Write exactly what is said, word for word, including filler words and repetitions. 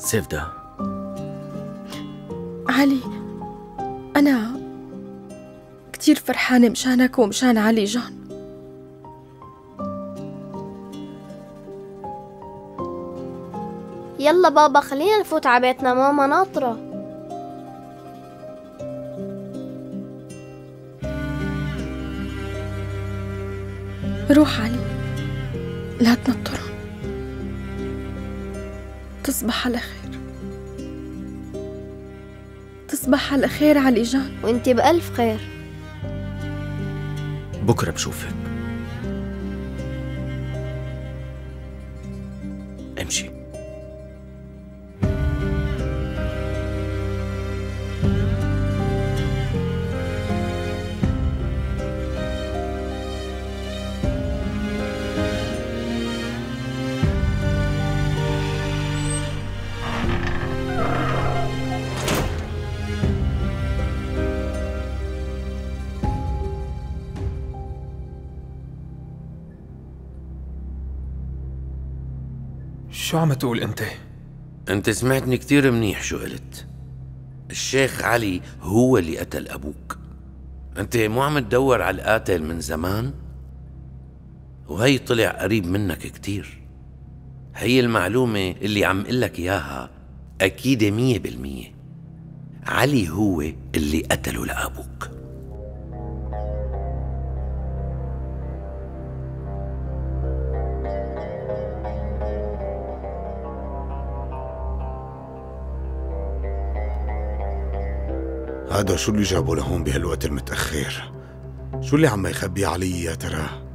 سيفدا. علي، أنا كتير فرحانة مشانك ومشان علي جان. يلا بابا خلينا نفوت على بيتنا، ماما ناطرة. روح علي، لا تنطرهم. تصبح على خير. تصبح على خير علي جان. وانتي بألف خير. بكرة بشوفك. امشي. شو عم تقول انت؟ انت سمعتني كتير منيح شو قلت. الشيخ علي هو اللي قتل ابوك. انت مو عم تدور على القاتل من زمان؟ وهي طلع قريب منك كتير. هي المعلومة اللي عم قلك اياها اكيدة مية بالمية. علي هو اللي قتله لابوك. هذا شو اللي جابه لهون بهالوقت المتأخر؟ شو اللي عم يخبيه علي يا ترى؟